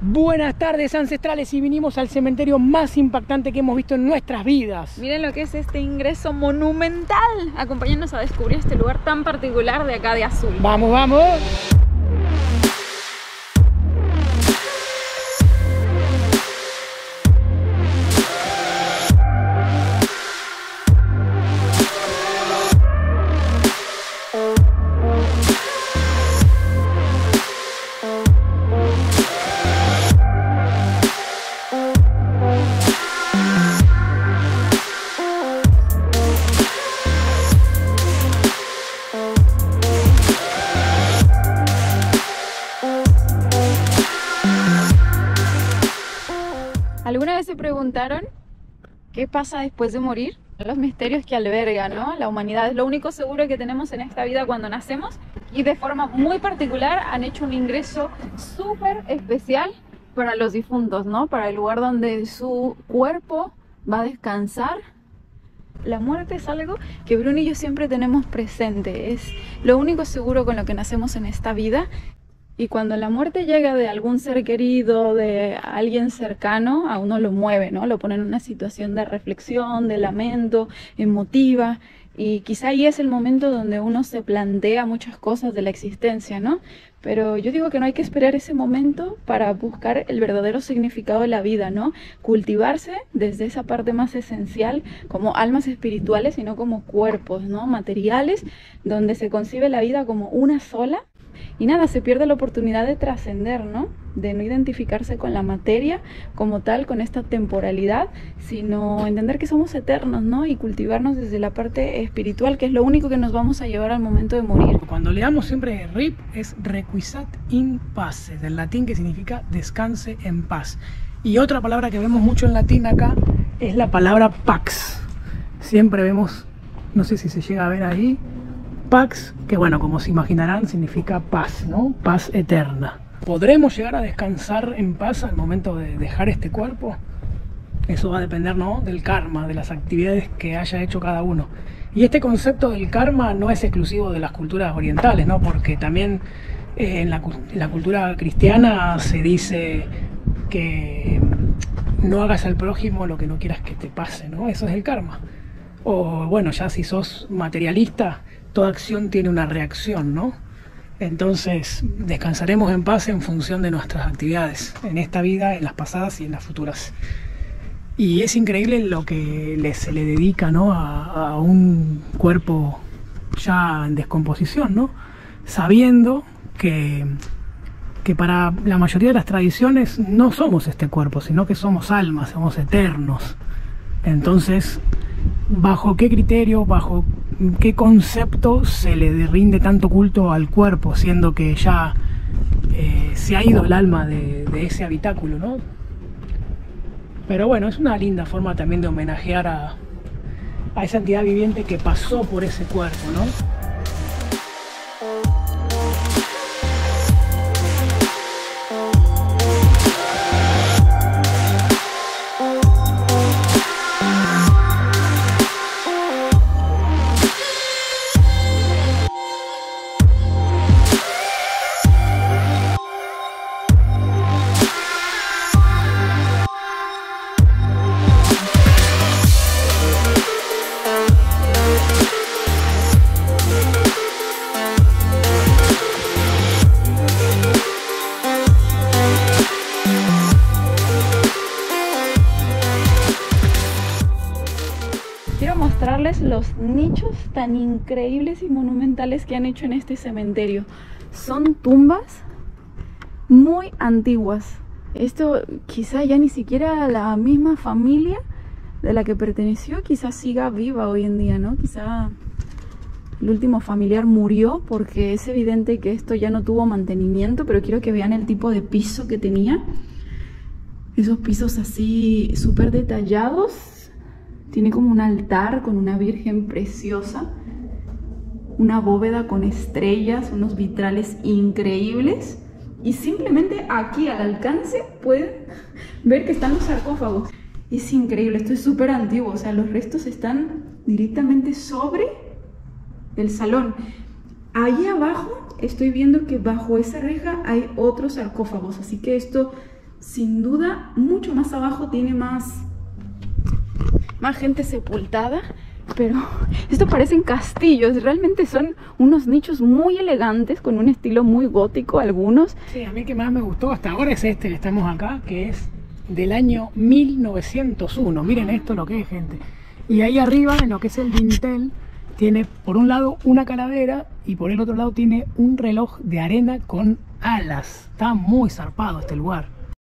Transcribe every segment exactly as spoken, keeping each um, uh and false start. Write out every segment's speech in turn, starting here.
Buenas tardes, ancestrales, y vinimos al cementerio más impactante que hemos visto en nuestras vidas. Miren lo que es este ingreso monumental. Acompáñanos a descubrir este lugar tan particular de acá de Azul. ¡Vamos, vamos! ¿Alguna vez se preguntaron qué pasa después de morir? Los misterios que alberga, ¿no? La humanidad es lo único seguro que tenemos en esta vida cuando nacemos, y de forma muy particular han hecho un ingreso súper especial para los difuntos, ¿no? Para el lugar donde su cuerpo va a descansar. La muerte es algo que Bruno y yo siempre tenemos presente, es lo único seguro con lo que nacemos en esta vida. Y cuando la muerte llega de algún ser querido, de alguien cercano, a uno lo mueve, ¿no? Lo pone en una situación de reflexión, de lamento, emotiva. Y quizá ahí es el momento donde uno se plantea muchas cosas de la existencia, ¿no? Pero yo digo que no hay que esperar ese momento para buscar el verdadero significado de la vida, ¿no? Cultivarse desde esa parte más esencial, como almas espirituales, sino como cuerpos, ¿no? Materiales, donde se concibe la vida como una sola. Y nada, se pierde la oportunidad de trascender, ¿no? De no identificarse con la materia como tal, con esta temporalidad, sino entender que somos eternos, ¿no? Y cultivarnos desde la parte espiritual, que es lo único que nos vamos a llevar al momento de morir. Cuando leamos siempre R I P es requiescat in pace, del latín, que significa descanse en paz. Y otra palabra que vemos mucho en latín acá es la palabra pax. Siempre vemos, no sé si se llega a ver ahí, pax, que bueno, como se imaginarán, significa paz, ¿no? Paz eterna. ¿Podremos llegar a descansar en paz al momento de dejar este cuerpo? Eso va a depender, ¿no? Del karma, de las actividades que haya hecho cada uno. Y este concepto del karma no es exclusivo de las culturas orientales, ¿no? Porque también eh, en, la, en la cultura cristiana se dice que no hagas al prójimo lo que no quieras que te pase, ¿no? Eso es el karma. O bueno, ya si sos materialista, toda acción tiene una reacción, ¿no? Entonces, descansaremos en paz en función de nuestras actividades, en esta vida, en las pasadas y en las futuras. Y es increíble lo que le, se le dedica, ¿no? a, a un cuerpo ya en descomposición, ¿no? Sabiendo que, que para la mayoría de las tradiciones no somos este cuerpo, sino que somos almas, somos eternos. Entonces, ¿bajo qué criterio, bajo qué concepto se le rinde tanto culto al cuerpo, siendo que ya eh, se ha ido el alma de, de ese habitáculo, ¿no? Pero bueno, es una linda forma también de homenajear a, a esa entidad viviente que pasó por ese cuerpo, ¿no? Quiero mostrarles los nichos tan increíbles y monumentales que han hecho en este cementerio. Son tumbas muy antiguas. Esto quizá ya ni siquiera la misma familia de la que perteneció quizá siga viva hoy en día, ¿no? Quizá el último familiar murió, porque es evidente que esto ya no tuvo mantenimiento, pero quiero que vean el tipo de piso que tenía. Esos pisos así súper detallados. Tiene como un altar con una virgen preciosa, una bóveda con estrellas, unos vitrales increíbles. Y simplemente aquí al alcance pueden ver que están los sarcófagos. Es increíble, esto es súper antiguo, o sea, los restos están directamente sobre el salón. Ahí abajo estoy viendo que bajo esa reja hay otros sarcófagos, así que esto sin duda, mucho más abajo tiene más, más gente sepultada. Pero esto parecen castillos, realmente son unos nichos muy elegantes, con un estilo muy gótico algunos. Sí, a mí el que más me gustó hasta ahora es este que estamos acá, que es del año mil novecientos uno. Miren esto lo que es, gente. Y ahí arriba, en lo que es el dintel, tiene por un lado una calavera y por el otro lado tiene un reloj de arena con alas. Está muy zarpado este lugar.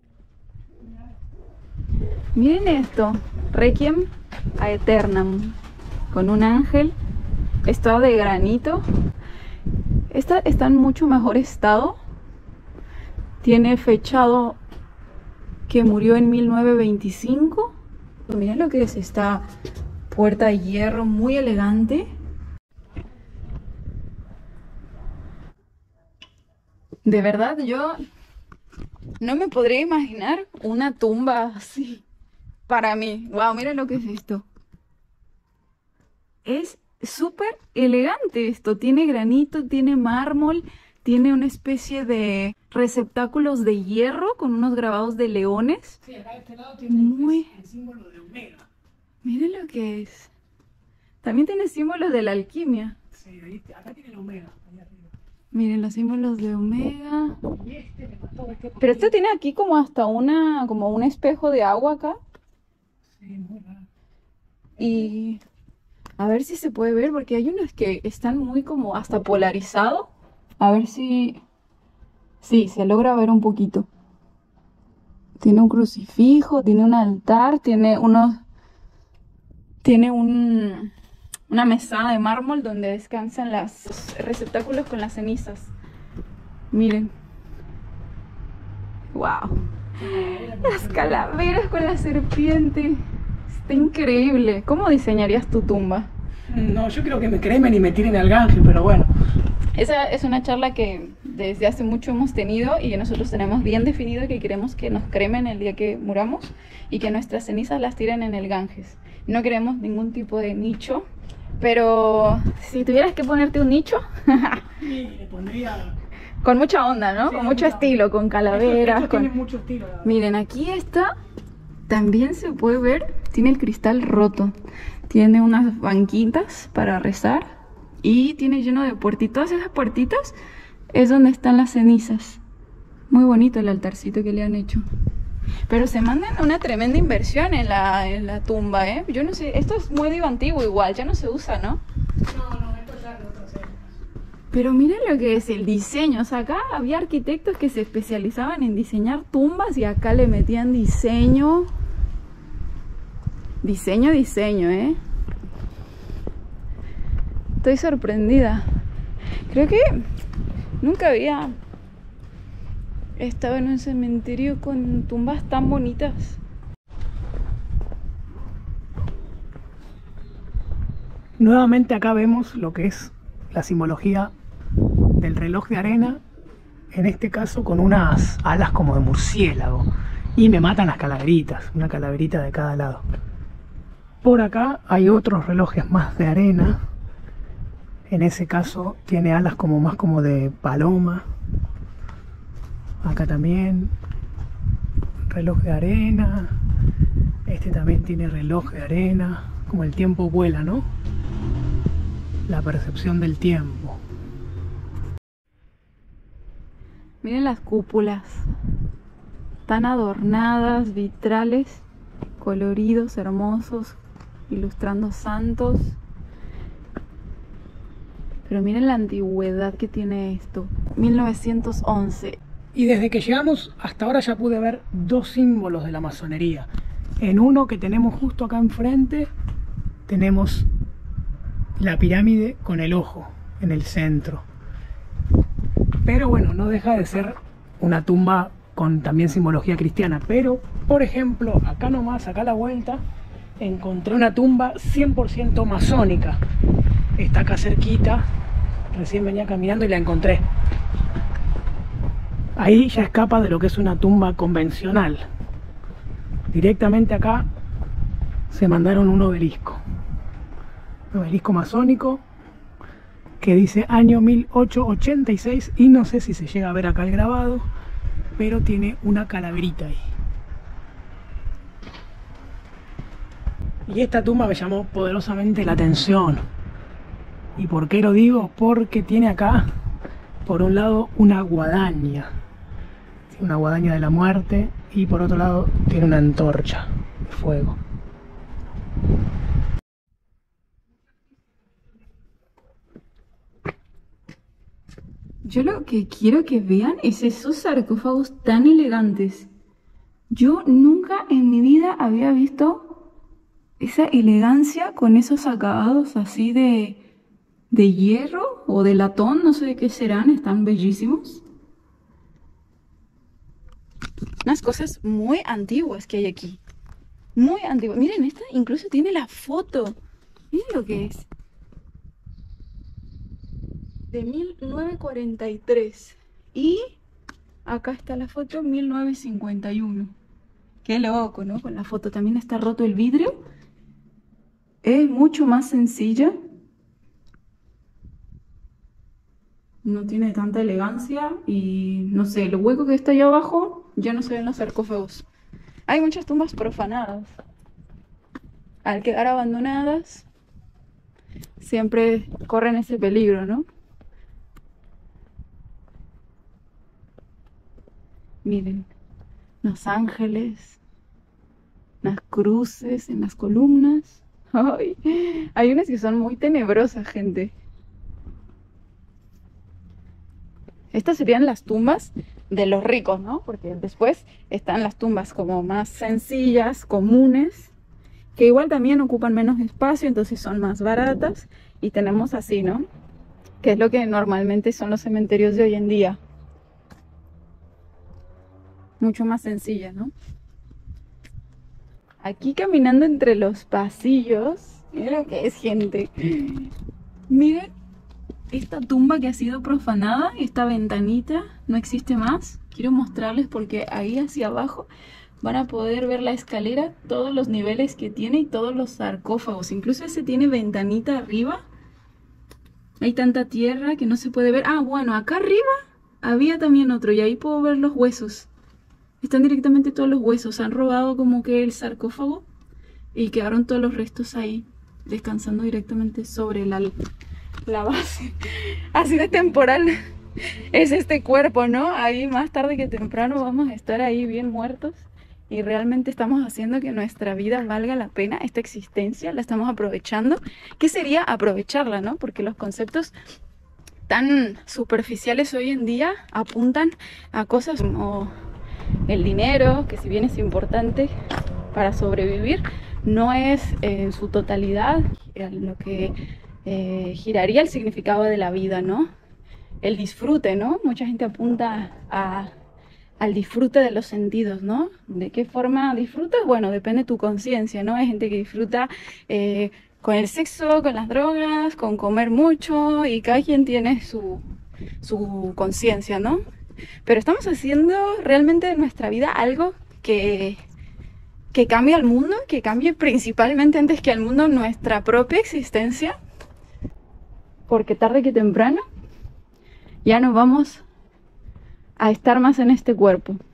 Miren esto, Requiem Aeternam, con un ángel. Está de granito. Esta está en mucho mejor estado. Tiene fechado que murió en mil novecientos veinticinco. Miren lo que es esta puerta de hierro, muy elegante. De verdad, yo no me podría imaginar una tumba así para mí. Wow, miren lo que es esto. Es súper elegante esto. Tiene granito, tiene mármol, tiene una especie de receptáculos de hierro con unos grabados de leones. Sí, acá de este lado tiene Muy... el símbolo de Omega. Miren lo que es. También tiene símbolos de la alquimia. Sí, ahí, acá tiene el Omega, ahí arriba. Miren los símbolos de Omega. Y este me mató, este Pero este tiene aquí como hasta una, como un espejo de agua acá. Sí, muy raro. Y a ver si se puede ver, porque hay unos que están muy como hasta polarizados. A ver si... Sí, se logra ver un poquito. Tiene un crucifijo, tiene un altar, tiene unos... Tiene un... una mesada de mármol donde descansan los receptáculos con las cenizas. Miren. ¡Wow! Las calaveras con la serpiente. Está increíble. ¿Cómo diseñarías tu tumba? No, yo creo que me cremen y me tiren al Ganges, pero bueno. Esa es una charla que desde hace mucho hemos tenido y que nosotros tenemos bien definido que queremos que nos cremen el día que muramos y que nuestras cenizas las tiren en el Ganges. No queremos ningún tipo de nicho, pero si tuvieras que ponerte un nicho, Sí, le pondría... con mucha onda, ¿no? Sí, con mucho mucha estilo, con calaveras. Esto, esto con... tiene mucho estilo, la verdad. Miren, aquí está, también se puede ver, tiene el cristal roto, tiene unas banquitas para rezar y tiene lleno de puertitas. Esas puertitas es donde están las cenizas. Muy bonito el altarcito que le han hecho. Pero se mandan una tremenda inversión en la, en la tumba, ¿eh? Yo no sé, esto es muy digo antiguo igual, ya no se usa, ¿no? No, no, esto ya es de otras épocas. Pero miren lo que es el diseño. O sea, acá había arquitectos que se especializaban en diseñar tumbas y acá le metían diseño. Diseño, diseño, ¿eh? Estoy sorprendida. Creo que nunca había estado en un cementerio con tumbas tan bonitas. Nuevamente acá vemos lo que es la simbología del reloj de arena, en este caso con unas alas como de murciélago, y me matan las calaveritas, una calaverita de cada lado. Por acá hay otros relojes más de arena, en ese caso tiene alas como más como de paloma. Acá también reloj de arena, este también tiene reloj de arena, como el tiempo vuela, ¿no? La percepción del tiempo. Miren las cúpulas, tan adornadas, vitrales, coloridos, hermosos, ilustrando santos. Pero miren la antigüedad que tiene esto, mil novecientos once. Y desde que llegamos hasta ahora ya pude ver dos símbolos de la masonería. En uno que tenemos justo acá enfrente, tenemos la pirámide con el ojo en el centro. Pero bueno, no deja de ser una tumba con también simbología cristiana. Pero, por ejemplo, acá nomás, acá a la vuelta, encontré una tumba cien por ciento masónica. Está acá cerquita, recién venía caminando y la encontré. Ahí ya escapa de lo que es una tumba convencional. Directamente acá se mandaron un obelisco. Un obelisco masónico que dice año mil ochocientos ochenta y seis y no sé si se llega a ver acá el grabado, pero tiene una calaverita ahí. Y esta tumba me llamó poderosamente la atención. ¿Y por qué lo digo? Porque tiene acá, por un lado, una guadaña. Una guadaña de la muerte. Y por otro lado, tiene una antorcha de fuego. Yo lo que quiero que vean es esos sarcófagos tan elegantes. Yo nunca en mi vida había visto esa elegancia con esos acabados así de, de hierro o de latón, no sé de qué serán, están bellísimos. Unas cosas muy antiguas que hay aquí. Muy antiguas. Miren, esta incluso tiene la foto. Miren lo que es. De mil novecientos cuarenta y tres. Y acá está la foto, mil novecientos cincuenta y uno. Qué loco, ¿no? Con la foto también está roto el vidrio. Es mucho más sencilla. No tiene tanta elegancia. Y no sé, lo hueco que está allá abajo ya no se ven los sarcófagos. Hay muchas tumbas profanadas. Al quedar abandonadas, siempre corren ese peligro, ¿no? Miren, los ángeles, las cruces en las columnas. Ay, hay unas que son muy tenebrosas, gente. Estas serían las tumbas de los ricos, ¿no? Porque después están las tumbas como más sencillas, comunes, que igual también ocupan menos espacio, entonces son más baratas. Y tenemos así, ¿no? Que es lo que normalmente son los cementerios de hoy en día. Mucho más sencilla, ¿no? Aquí caminando entre los pasillos, miren lo que es, gente. Miren esta tumba que ha sido profanada, esta ventanita no existe más. Quiero mostrarles porque ahí hacia abajo van a poder ver la escalera, todos los niveles que tiene y todos los sarcófagos. Incluso ese tiene ventanita arriba. Hay tanta tierra que no se puede ver. Ah, bueno, acá arriba había también otro y ahí puedo ver los huesos. Están directamente todos los huesos. Han robado como que el sarcófago y quedaron todos los restos ahí, descansando directamente sobre la, la base. Así de temporal es este cuerpo, ¿no? Ahí más tarde que temprano vamos a estar ahí bien muertos. Y realmente estamos haciendo que nuestra vida valga la pena, esta existencia, la estamos aprovechando. ¿Qué sería aprovecharla, no? Porque los conceptos tan superficiales hoy en día apuntan a cosas como el dinero, que si bien es importante para sobrevivir, no es eh, en su totalidad lo que eh, giraría el significado de la vida, ¿no? El disfrute, ¿no? Mucha gente apunta a, al disfrute de los sentidos, ¿no? ¿De qué forma disfrutas? Bueno, depende de tu conciencia, ¿no? Hay gente que disfruta eh, con el sexo, con las drogas, con comer mucho, y cada quien tiene su, su conciencia, ¿no? Pero estamos haciendo realmente en nuestra vida algo que, que cambie al mundo, que cambie principalmente antes que al mundo nuestra propia existencia. Porque tarde que temprano ya no vamos a estar más en este cuerpo.